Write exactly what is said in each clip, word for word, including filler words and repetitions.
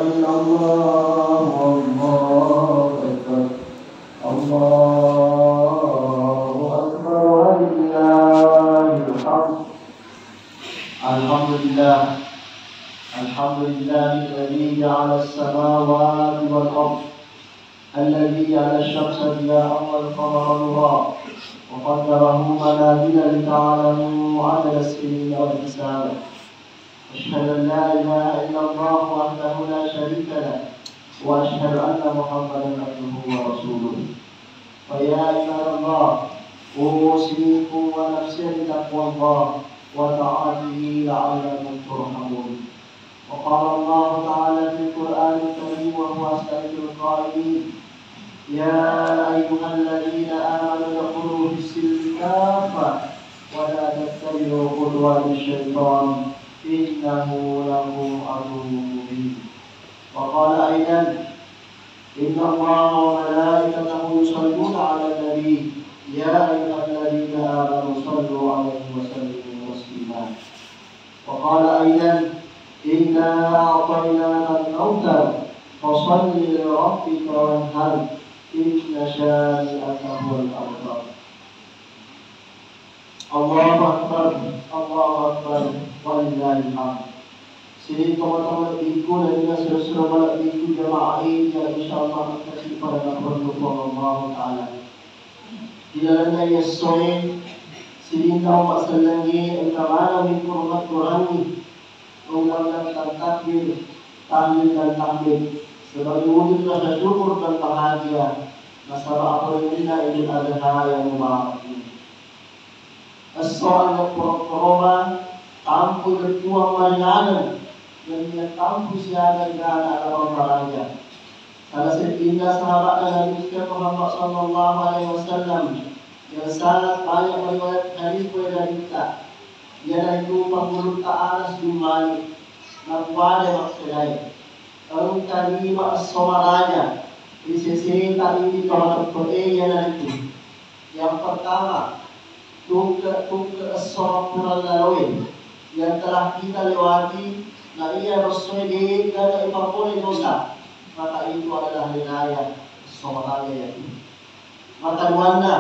إلا الله والله أكبر الله أكبر ولله الحمد. الحمد لله الحمد لله الذي جعل السماوات والأرض، الذي جعل الشمس ضياء والقمر نورا وقدره منازل لتعلموا عدد السنين والحساب. أشهد أن لا إله إلا الله وحده لا شريك له، وأشهد أن محمدا عبده ورسوله. فيا عباد الله، أوصيكم ونفسي بتقوى الله وطاعته لعلكم ترحمون. وقال الله تعالى في القرآن الكريم وهو أصدق القائلين: يا أيها الذين آمنوا ادخلوا في السلم كافة ولا تتبعوا خطوات الشيطان إنه لكم عدو مبين. وقال أيضا: إن الله وملائكته يصلون على النبي يا أيها الذين آمنوا صلوا عليه وسلموا تسليما. وقال أيضا: إنا أعطيناك الكوثر فصل لربك وانحر إن شانئك هو الأبتر. Allahu Akbar, Allahu Akbar, walillahil hamd. Sini teman-teman biku dan juga saudara-saudara balak biku jamaah ini yang insyaAllah kasih pada berdoa Allah Ta'ala. Di dalamnya Yesuai sini kau maksal lagi engkau min kurmat Qurani mengulangan takbir, tahlil dan tahmid sebagai wujud rasa syukur dan bahagia masalah apabila Idul Adha yang mubarak ini. As-soal yang pro-proma tampu ketua mariana dan yang tampu siaga gana dalam baraja. Salah satunya sahabat Nabi Muhammad sallallahu alaihi wasallam yang sangat banyak meriwayat hadis kepada kita. Dia itu pengurus Ta'ala Jumani Nakwade maksudnya Kalau kalima as-somaraja di sisi tadi di kawasan Korea itu. Yang pertama, tunggu tunggu as-somaraja lalui yang telah kita lewati. Nah ia Rasul di kata ipapun dosa, maka itu adalah hidayah as-somaraja itu. Maka wanda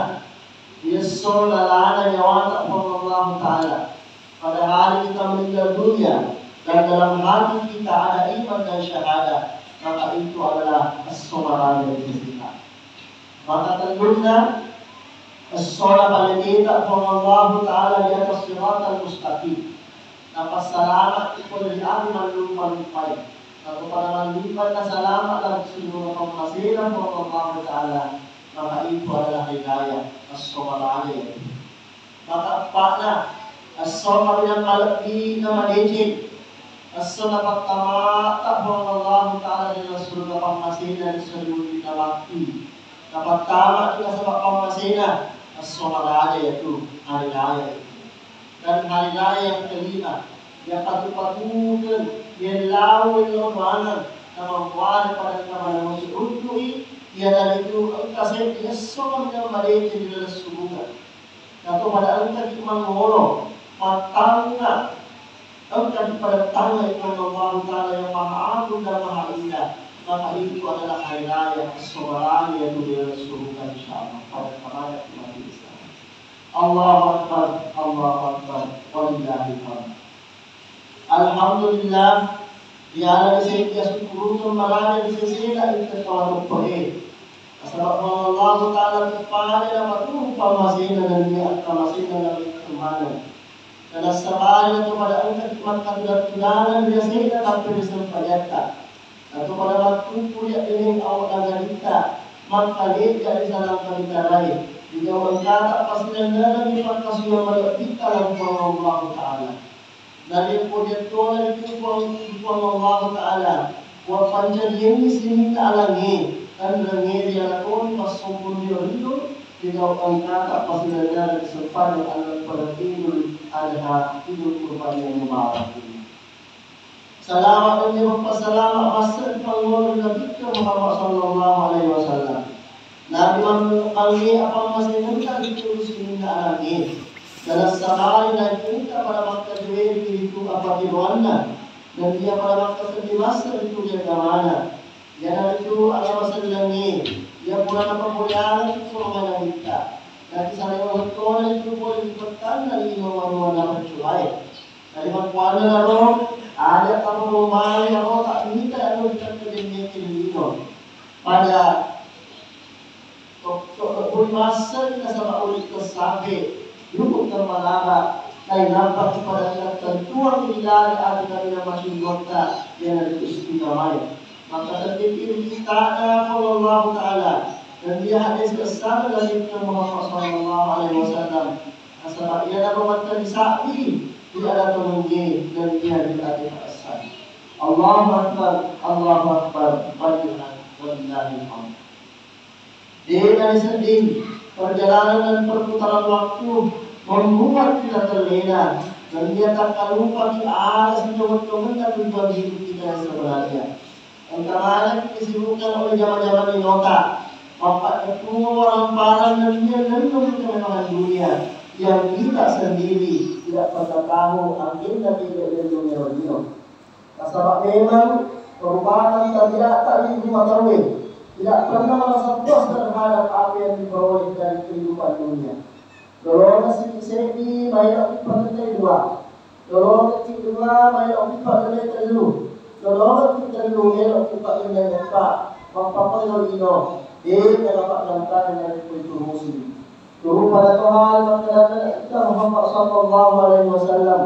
Yesus lalana nyawata Allah Ta'ala. Pada hari kita meninggal dunia dan dalam hati kita ada iman dan syahadat, maka itu adalah as-somaraja kita. Maka tentunya as-solat paling kita Allah Ta'ala di atas siratal mustaqim. Dapat selamat itu dari aman lupa-lupa. Kalau pada lupa dan selamat dalam seluruh pemasiran Allah Ta'ala, maka itu adalah hidayah as-somaraja. Maka apakah as-solat yang lebih nama dicit as-solat pertama tak Allah Ta'ala di surga pemasiran di seluruh waktu. Dapat tamat kita sebab pemasiran as-somaraja yaitu hari raya. Dan hari raya yang kelima yang patut-patutkan yang lawan yang mana nama buat pada kepada manusia untuk ia dari itu engkau saya dia semua yang mereka di dalam surga. Atau pada engkau cuma ngolong matangga engkau pada tangan yang Allah Ta'ala yang maha agung dan maha indah. Maka itu adalah hari raya as-somaraja yang di dalam surga insyaAllah pada kepada umat Islam. Allahu Akbar, Allahu Akbar, walillahil hamd. Alhamdulillah, dia di sini syukur kembali di sini dan kita tahu boleh. Sebab Allah Ta'ala kepada dapat lupa masih dan dia akan masih dalam kemana. Dan sebab itu pada angkat makan dan tudangan dia sini tapi disempayata. Atau pada waktu kuliah ini awak agar kita maka dia dari dalam kita lain. Jika mengkata pasti dan dari fantasi yang kita lakukan Allah Ta'ala. Dari kemudian Tuhan itu Allah Ta'ala. Wa panjang sini Ta'ala ni. Dan rengi dia lakukan pasupun dia itu. Jika mengkata pasti dan dari sepan yang Allah pada Idul Adha, Idul Kurban yang mubarak ini. Salamat dan berpasalamat pasal panggung Nabi Muhammad sallallahu alaihi wasallam. Nabi mengalami apa masih minta diturus minta lagi. Dalam sehari dan kita pada waktu jual itu apa di Rwanda dan dia pada waktu sedih masa itu dia ke mana. Dia itu ada masa dilangi. Dia bulan apa bulan itu suruh mana kita. Nanti sana yang betul itu boleh dipetkan dari nomor-nomor dapat cuai. Dari mana lalu ada kamu rumah yang tak minta lalu kita kerja ini pada Kau masa kita sama ulit kesabe, duduk termalaba, kaya nampak kepada kita tentuan bila ada kita masih gota yang ada istiqamah. Maka terpikir kita ada Allah Taala dan dia hadis besar dari Muhammad Sallallahu Alaihi Wasallam. Asal ia dapat berkata sapi, dia ada temui dan dia ada asal. Allahu Akbar, Allahu Akbar, Wallahilhamd. Dengan sedih, perjalanan dan perputaran waktu membuat kita terlena dan dia tak lupa di atas teman-teman dan tujuan hidup kita yang sebenarnya. Antara kita disibukkan oleh zaman-zaman nota, bapak ketua ramparan dan dia lenung kemewahan dunia yang kita sendiri tidak pernah tahu agenda kita dari dunia ini. Sebab memang perubahan tabiat tadi di mata weh. Tidak pernah merasa puas terhadap apa yang diperoleh dari kehidupan dunia. Kalau sikit-sikit bayar upah kedua, kalau kedua bayar upah kedua, kalau kedua bayar upah kedua, apa pun itu, dia dapat lantaran dari itu muslim. Turun pada Tuhan maka kita Muhammad Sallallahu Alaihi Wasallam.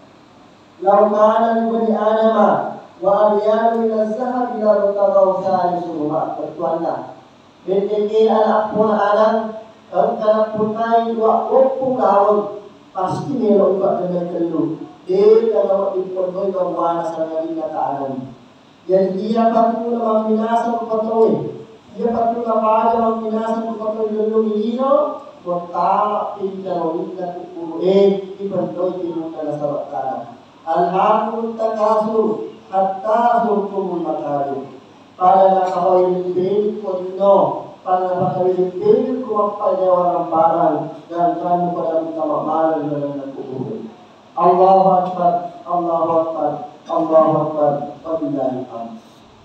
Lau kana li Adam wa abyanu min az-zahab ila rutagaw salisuhuma bertuanlah btg anak pun anak kalau punai dua opung lawan pasti melok buat dengan telu dia kalau diperboy kawan sanadina ta'alam jadi dia patut membinasa kepatuhin dia patut apa membinasa kepatuhin dulu dino bertala pinjau indah kupuru eh diperboy dimuka nasabat ta'alam alhamdulillah takasur hatta surtumul makarim pada nakawin bin kodino pada nakawin bin kuwapay orang parang dan kamu pada minta malam dan kubur. Allahu Akbar, Allahu Akbar, Allahu Akbar, wabillahi hamd.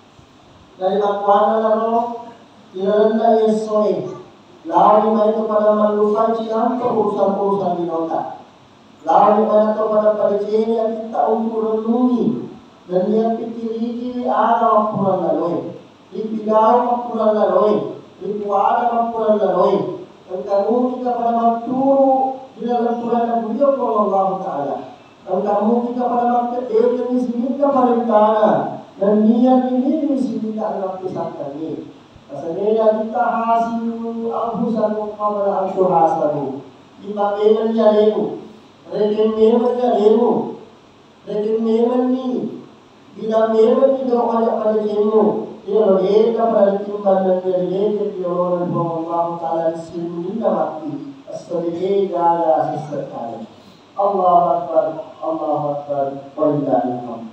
Dari makwana lalu ilalanda yesoe lalu itu pada melukai ciam urusan-urusan di nota lalu pada kepada pada sini yang kita untuk renungi dan dia pikir-pikir ada mapuran laloi, dipigau mapuran laloi, dipuada mapuran laloi. Dan kamu kita pada waktu di dalam Quran yang beliau Allah Taala. Dan kamu kita pada waktu dia di sini kita perintah dan niat ini di sini kita anak pisahkan ini. Asalnya kita hasil al-husan qabla al-hasabu. Kita memang jadimu, rekem memang jadimu, rekem memang ni. Bila memang tidak ada pada jemu, dia lebih pada timban dan dia lebih dia orang Allah Taala sendiri mati. Sebagai jaga sesekali. Allah Akbar, Allah Akbar, Wallahilhamd.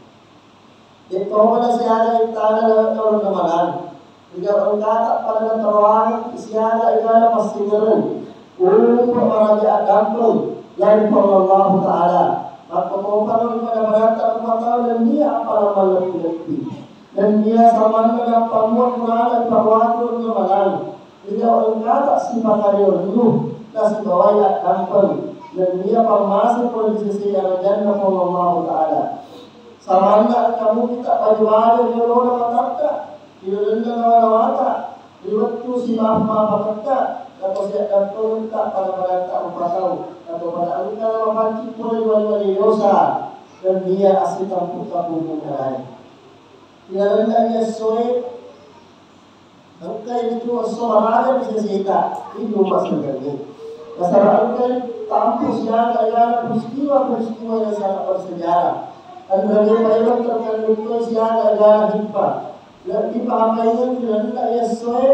Itu pada siapa kita ada orang kemalan. Jika orang kata pada terang, siapa itu ada pasti ngeren. Untuk meraja kampung, lain Allah Taala. Maka orang pada berata berata dan dia apa nama lebih dan dia sama dengan pembuat Quran perwatu kemalan. Jika orang kata sifat dia dulu, kasih bawa kampung dan dia pemasa posisi yang jannah Allah Taala. Sama dengan kamu kita pajwari dulu nama kata, tidak nama nama kata, waktu si mama kata, atau siap kampung tak pada berata empat tahun. Atau pada angka memanci pun wali-wali dosa dan dia asli kampung-kampung yang lain. Tidak hendaknya sesuai angka itu seorang bisa cerita itu maksudnya ini. Dasar angka kampus yang ada peristiwa-peristiwa yang sangat bersejarah. Dan bagaimana terkandung itu yang ada hikmah. Dan dipahamainya tidak hendaknya sesuai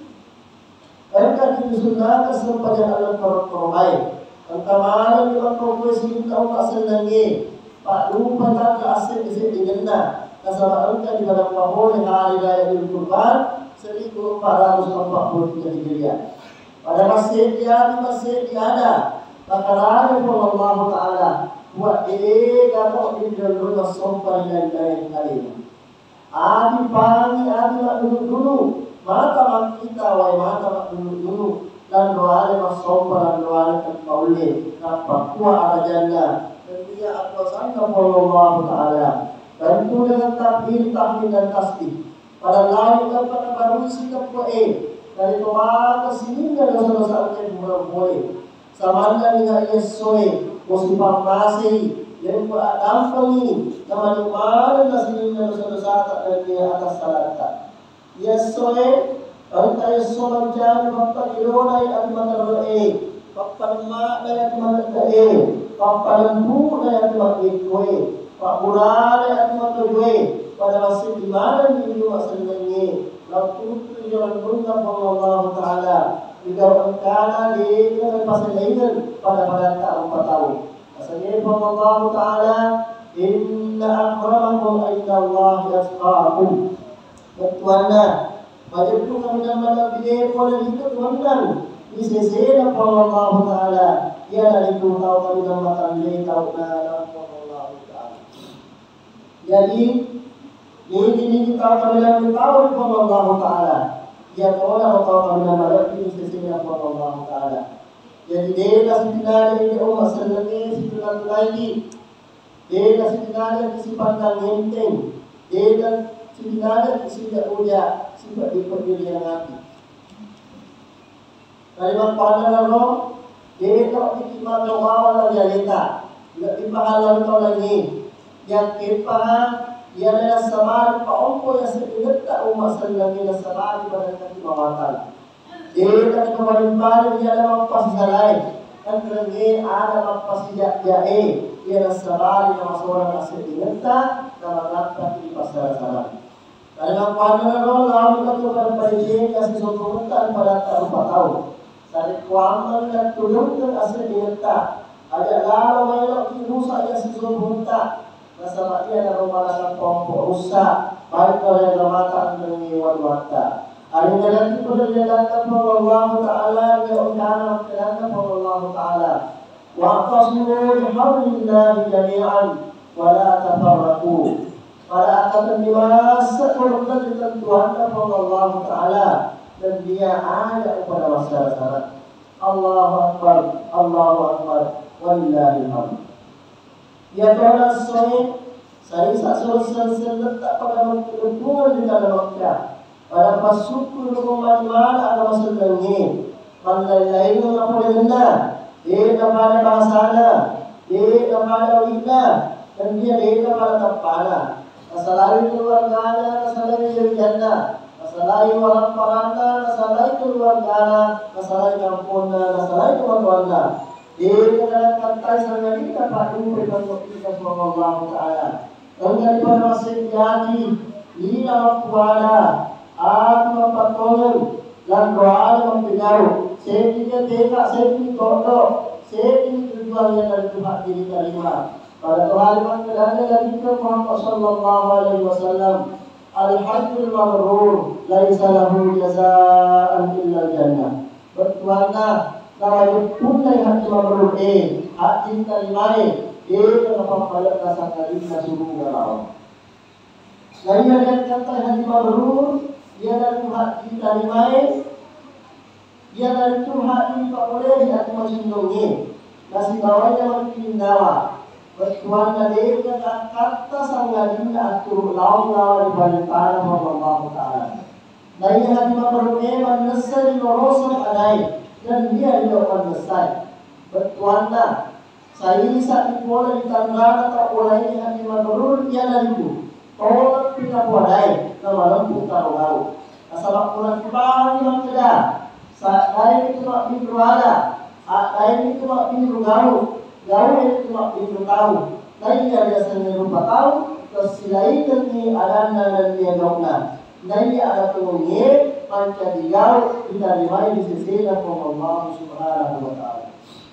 angka itu sunnah kesempadan alat perempuan. Kemarin kita profesi kita tak senangi, Pak lupa tak asal di sini jenda. Kasar angka di dalam pahol hari raya Idul Kurban seribu empat ratus empat puluh tiga Hijriah. Pada masjid dia di masjid dia ada. Maka Allah Taala buat dia kalau di dalam rumah sopan dan lain-lain. Adi pagi, adi nak duduk dulu. Mata mak kita, wai mata mak duduk dulu. Dan doa mas sopan dan doa kan paule. Nampak kuat ada janda. Dan dia apa sangka Allah Taala. Dan itu dengan takbir, tahmid dan tasbih. Pada lain dan pada baru sikap kuat. Dari toa ke sini ada dosa-dosa yang boleh. Sama dengan Yesus, musibah masih yang beragampan ini, nama di mana nasi dan dosa-dosa tak ada atas salah tak. Yesus, kalau Yesus macam bapa ilona yang mata berdoa, bapa mak yang mata berdoa, bapa lembu yang mata berdoa, bapa bulan yang mata berdoa. Pada masa di mana ini masa ini. Waktu itu jalan bunga Allah Taala jika perkara dia dengan pasal lain pada pada tak empat tahun. Asalnya Allah Taala inna akramakum inda Allah yasqakum. Bertuana wajib tu kami nama dia boleh ikut tuan di sisi Allah Taala ia dari tu tahu kami nama kami tahu nama Allah Taala. Jadi ini ini kita kami tahu Allah Taala. Dia orang tahu kami nama di sisi Allah Taala. Jadi dia kasih tindakan ini umat sendiri situasi lagi. Dia kasih tindakan isi pandang enteng. Dia kasih tindakan isi tidak uja sifat diperdiri yang hati. Kalimat pandang roh dia tak dikima awal lagi leta. Tidak dipahala lagi. Yang kita ia adalah samari paompo yang sedikit tak umat sendiri yang samari pada kaki mawatan. Dia kata kemarin-marin ia adalah mampas salai. Dan kerana ada mampas jae. Ia adalah samari yang seorang sedikit tak dalam dapat di pasar salam. Dalam pandangan Allah kita kepada perijen yang sesuatu pada tak empat tahun. Dari kuaman dan turun ke asal diletak. Ada lalu melok di rusak yang sesuatu tak. Nasabah dia ada rumah kelompok rusak baik oleh mata dan wanita. Ada jalan itu berjalan Allah Taala yang utama berjalan Allah Taala. Wa qasmu bihablillah jami'an wa la tafarraqu. Pada akan dewasa korban ketentuan Allah Taala dan dia ada kepada masyarakat. Allahu Akbar, Allahu Akbar, wallahil hamd. Dia berada sore, saya sahaja selesai letak pada hubungan di dalam waktu. Pada pasuku rumah mana ada masuk lagi. Pandai lain apa dia dia kepada bahasana, dia kepada ulina, dan dia dia kepada tapana. Masalah keluarganya, masalah dari jannah, masalah orang paranda, masalah keluarganya, masalah kampungnya, masalah keluarganya. Dia dalam kata sangat ini dapat diumpulkan kita Allah Taala. Dan daripada masih jadi ini dalam puasa, aku mempertolong dan doa mempengaruh. Sehingga tidak sehingga tolong, sehingga tujuan yang dari Tuhan diri terima. Pada Tuhan yang kedana lagi ke Muhammad Sallallahu Alaihi Wasallam. Al-Hajjul Mabrur, laisa lahu jazaan illa jannah. Bertuana. Kalau punai hati mabrur eh, hati tarimai, eh kenapa pada rasa kali nasuruh galau. Lain yang kata hati mabrur, dia dari hati tarimai, dia dari tu hati tak boleh hati masindongi. Nasi bawahnya makin dawa. Bertuan dari kata kata sangadin atur lawan lawan di balik tanah Allah Taala. Lain hati mabrur eh manusia di lorosan adai. Dan dia dilakukan besar. Bertuanda, saya saat boleh ditandang atau boleh yang dimabrur dia dari itu. Kalau tidak boleh, nama lembu taruh. Asal pulang kembali yang tidak. Saat lain itu mak bintu ada, saat lain itu mak bintu gaul, gaul itu mak bintu tahu. Lain dia biasanya lupa tahu, terus lain ini ada dan dia gaulna. Lain ada tunggu panca digau diterima di sisi Allah Subhanahu Wa Taala.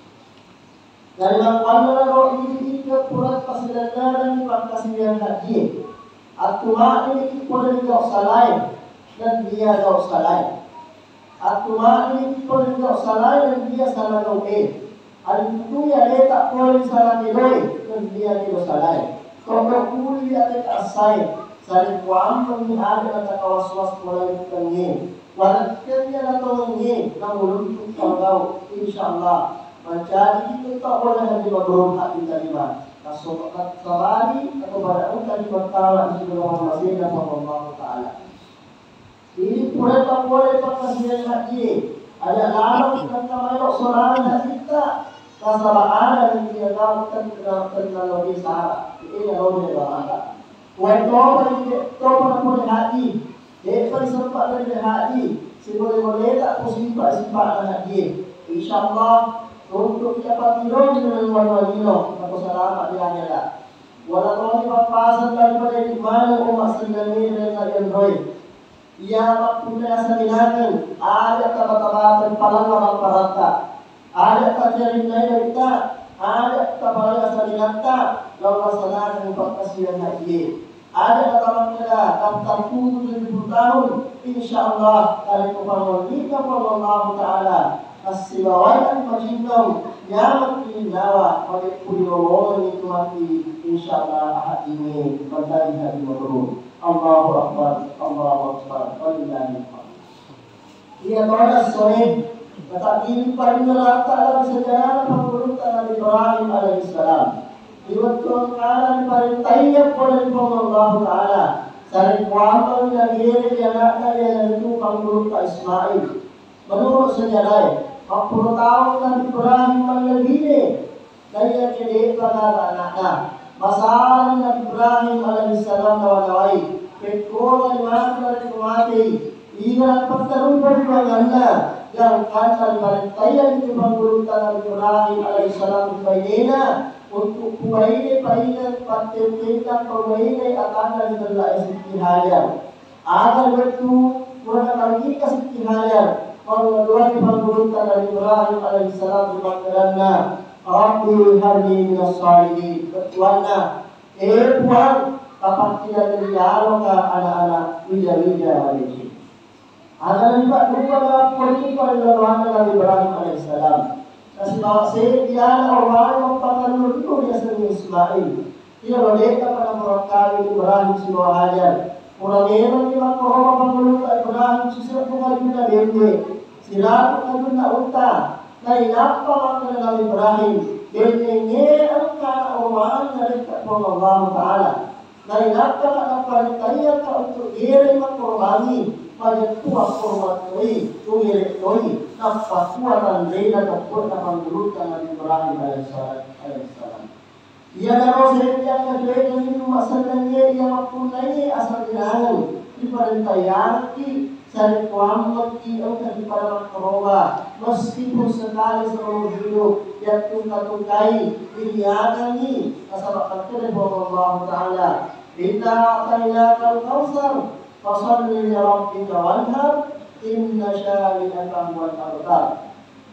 Dari mana roh ini ke purat pasilanan pakasian haji. Atuma ini boleh digau salai dan dia gau salai. Atuma ini boleh digau salai dan dia salah gau eh. Itu ya dia tak boleh salah nilai dan dia tidak salah. Kalau kuli dia tak asai, saling kuam mengiade atau kawas-was mulai tengin. Walaupun dia datang tengin, namun untuk kau insyaallah macam itu tak boleh hanya berdoa hati terima. Kasut sabari atau pada ucapan berkala Rasulullah sallallahu taala. Ini pura tak boleh pakasian haji. Ada lalu dan kamayo sorangan kita. Kasabaan dan dia tahu tentang teknologi sahara. Ini yang boleh berada. Waktu itu pada boleh haji. Depan sempat dari haji. Si boleh boleh tak pusing-pusing simpan haji. Insyaallah untuk dapat tidur dengan warna hijau atau selamat di akhirat. Walau papasan daripada di mana umat sendiri dengan kalian roy. Ia punya asalinan ada kata-kata palang orang parata. Ada kajian lain kita, ada kata asalinan kita, lalu asalinan untuk kasihan haji. Ada kata-kata daftar tujuh puluh tahun, insyaallah kali kepada kita Allah Taala. As-sibawan majinau nyaman di nawa pada pulau itu mati insyaallah ahad ini pada hari mabrur. Allahu akbar, Allahu akbar. Walillahi alhamd. Ia pada sore kata ini pada Allah Taala sejarah pembunuhan Nabi Ibrahim alaihissalam. Diwaktu kala pada tayyib oleh Allah Taala. Saling kuamal yang diri yang ada yang itu pembunuhan Ismail. Menurut sejarah empat puluh tahun Nabi Ibrahim melebihnya dari yang kedek pada anaknya. Masalah Nabi Ibrahim alaihissalam dawai petrol yang mati dari mati. Ia perteruan bagaimana yang kantor barentai itu pembunuhan Nabi Ibrahim alaihissalam bainnya untuk kuaini painan patentan kuaini akan dari telah istihaya. Agar waktu kurang lagi istihaya. Kalau dua pembunuhan Nabi Ibrahim alaihissalam bermakna Rabbi habli minas salihin. Bertuanna, eh puan, kapan tidak terjauh ke anak-anak wija-wija ini. Anak juga lupa dalam politik pada Nabi Ibrahim alaihissalam. Kasih bawa saya dia orang yang pakai itu dia sendiri Ismail. Dia boleh kepada mereka Ibrahim semua hajar. Orang memang lima korban pembunuhan Ibrahim sisa bunga juga dia. Sila ko na unta na inapa ang Nabi Ibrahim dinenge ang kaawaan na rin po Allah Ta'ala na inapa ka ng paritaya ka untuk diri magkurbani pagkuha kurban ko'y tumiri ko'y napakuatan rin na kapot na panggulutan Nabi Ibrahim alaihissalam. Ia naro sa yang nagway ng masalan niya iya mapunay asal dinangan iparintayaan ki Sari kuamat ki ang kadiparang koroba meskipun sekali seluruh hidup yang tungkay iliakan ni asal dari Allah Taala. Inna atainaka al-kautsar fasalli li rabbika wanhar inna syani'aka huwal abtar.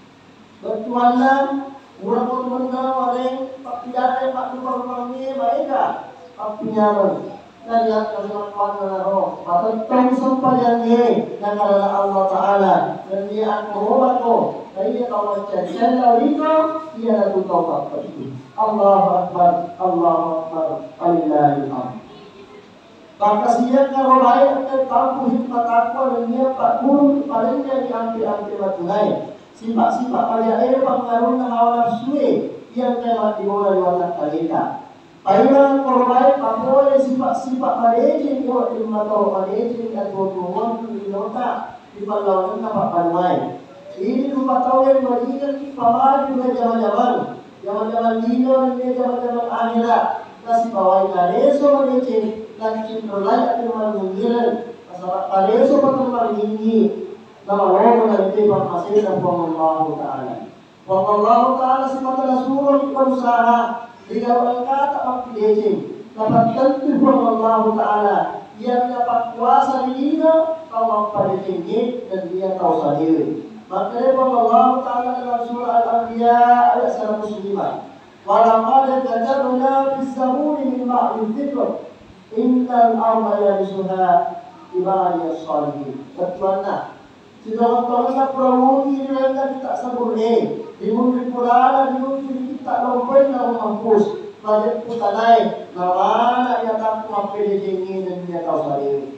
Bertuanlah urang ko mengenal wareng pakidare pak kurbangi baika pakinyaman. Dan yang terlakukan menaruh Patentang sempadannya Dengan Allah Ta'ala Dan dia akan aku Dan dia kawan cacian lawika Ia nak tahu apa itu Allahu Akbar Allahu Akbar Alhamdulillah. Maka siang kalau baik akan tahu hikmat aku Dan dia pak guru palingnya diambil-ambil matunai Sifat-sifat kalian air pengaruh hawa nafsu Yang telah dimulai dari watak kalian. Paiman korban pamoy sifat-sifat malejin yo ilmu tahu malejin dan tujuan di nota di pahlawan apa panwai. Ini lupa tahu yang berikan di paman juga zaman-zaman zaman-zaman dino dan zaman-zaman akhirat. Nasi bawai kaleso malejin dan cindolai akan mengiran masalah kaleso patung tinggi nama Allah dan tiba masih dan Allah Taala. Allah Taala sifat surah berusaha jika mereka tak mempilih dapat tentu Allah Ta'ala yang dapat kuasa dirinya kalau pada tinggi dan dia tahu sendiri. Maka Allah Ta'ala dalam surah Al-Anbiya ayat seratus lima walaqad katabna fis zaburi min ba'di dzikr innal arda yarisuha ibadiyas shalihin. Bertuanlah Sudah waktunya perawuti mereka kita sebut eh. Dimungkin pula dimungkin kita lompat dalam mampus. Pada putanai, mana yang tak mampu dijengin dan dia tahu sendiri.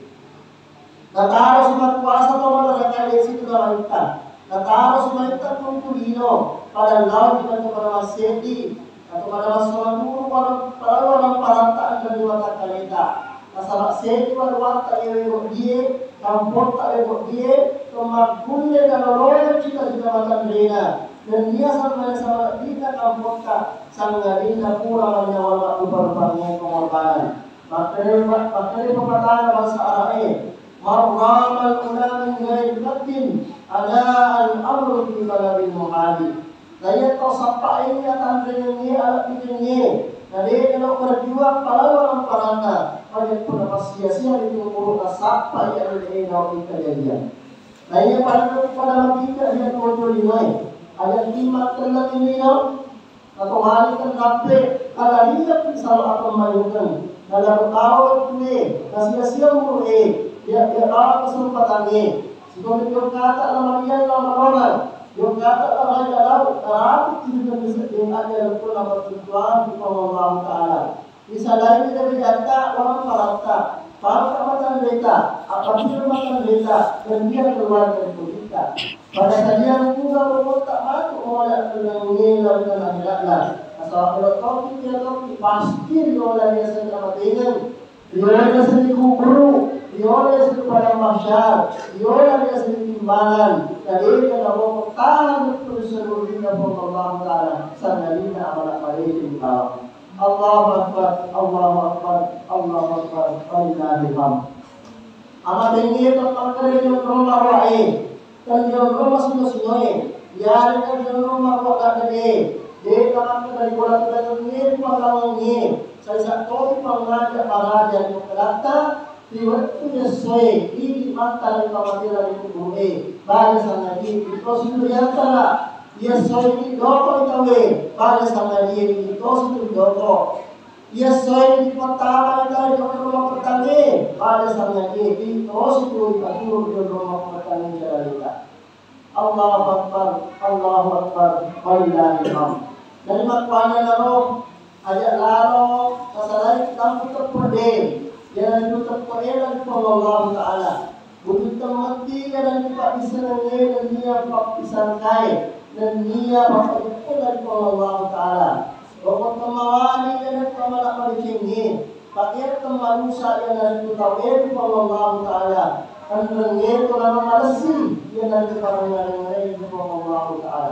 Kata harus berpuasa atau mereka di situ dalam kita. Kata harus mereka tunggu dino pada laut dan kepada masjid atau pada masalah dulu pada para orang parantaan dan mata kalita. Masalah sedi pada waktu yang dia, kampung tak yang dia, kemakunya dan orang kita tidak makan rena. Dan dia sama sama kita kampung tak sanggalinda kurang nyawa berbangun pengorbanan. Makanya makanya pepatah bahasa Arab marramal ulama ghair qatin ada al-amru fi talabil muhadi. Daya to sapa ini akan dengi alat ini. Jadi kalau berjuang para orang parana pada pada sia-sia itu urut sapa yang ini dari kejadian. Daya pada pada kita dia tujuh lima. Ada lima telah ini atau hari kan sampai kalau dia bisa apa malukan dalam tahun ini kasih sia mulu eh dia dia tahu kesempatan ini sebab dia kata lama dia lama orang dia kata lama dia lalu tapi tidak bisa diingat pun apa tujuan kepada Allah Taala bisa lain kita berjata orang parata para kamatan mereka apa firman mereka dan dia keluar dari kita pada sajian juga berbuat tak masuk oleh penyanyi dan akhiratlah. Asal kalau topik dia topik pasti diolah dia sendiri dengan diolah dia sendiri kubur, diolah dia sendiri pada mahsyar, diolah dia sendiri timbangan. Jadi kalau mau bertahan betul seluruh dunia Allah Taala, sanadina amal kalian Allah. Allahu Akbar, Allahu Akbar, Allahu Akbar, Alillahil hamd. Amat tinggi tentang kerja rumah wae. Dan dia rumah semua-semuanya. Ya, dengan dia rumah kok tak ada. Dia kalau dari bola kita ini pengalaman ini. Saya satu pengajak para yang berkata di waktu sesuai di mata dan pematiran itu boleh. Pada sana di itu sudah yang salah. Dia sesuai di doko itu. Pada sana dia itu sudah doko. Dia sesuai di pertama itu di rumah pertama. Pada sana dia itu sudah diatur di rumah pertama kita. Allahu Akbar, Allahu Akbar, walillahil hamd. Dari makwana naro, ajak laro, kasalay kita putar perde, jangan putar perde dan Allah Taala. Butuh temati dan kita bisa nge dan dia pak pisangkai dan dia pak itu dari Allah Taala. Bapak temawani dan temalak bercingin, pakai temalusa yang dari tutawir Allah Taala. Andrengnya kalau malasi dia nanti kalau ngareng-ngareng kepada Allah Taala.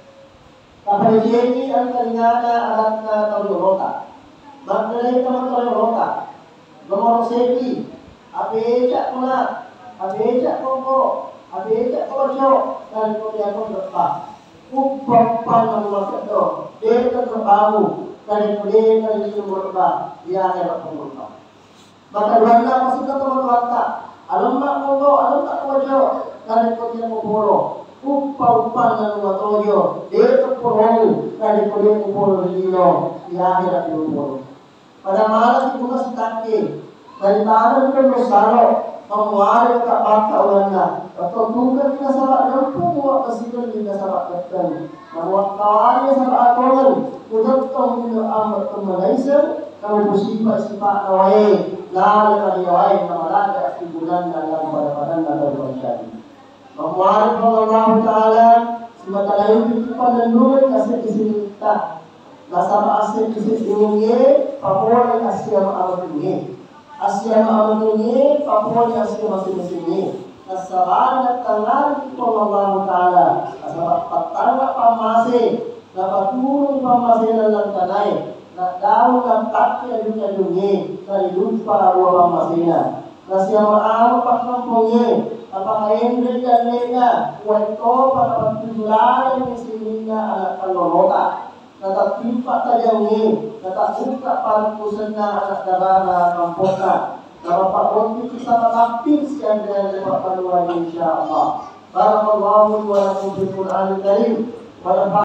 Kapal ini antaranya alatnya tahu rota. Baterai teman-teman rota. Nomor segi. Abeja pula. Abeja koko. Abeja kojo. Dan kemudian pun berapa. Upampan nama itu. Dia terbau. Dan kemudian dari sumber berapa. Dia akan berapa. Maka dua maksudnya teman-teman tak. Alam tak kogo, alam tak kojo, dari kodian kupolo, upa-upa na lumatoyo, dito purong, dari kodian kupolo rilino, di akhirat kupolo. Pada malam itu mas kaki, dari tangan ke Rosalo, menguari ke baka ulana, atau tunggal kita salah dan pumuak kesikan kita salah keteng, namun kawannya salah atongan, udah tong kita amat kemalaisan, kalau bersifat-sifat awai, lalu kali awai nama lada bulan dalam pada badan dan bersyari. Memuari Allah Taala sementara itu kita menurut kasih isi kita. Nasab asli isi ini Papua yang asli amat ini. Asli amat ini Papua yang asli masing-masing ini. Nasaban dan tangan kita Allah Taala. Nasab patanga pamase, dapat turun pamase dalam tanai. Nak daun dan kaki yang dikandungi dari lupa ruang masina. Nasi yang maaf pakai punya, apakah ini dan mereka waktu pada penjualan yang disininya anak kalorota. Nata timpa tajangi, nata buka para pusatnya anak darana kampota. Nama Pak Roti kisah takdir sekian dengan lewat panuan insya Allah. Barakallahu wa lakum bil Qur'anil Karim.